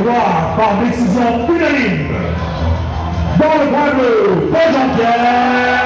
victoire par décision unanime. Dans le point bleu, Paul Jean-Pierre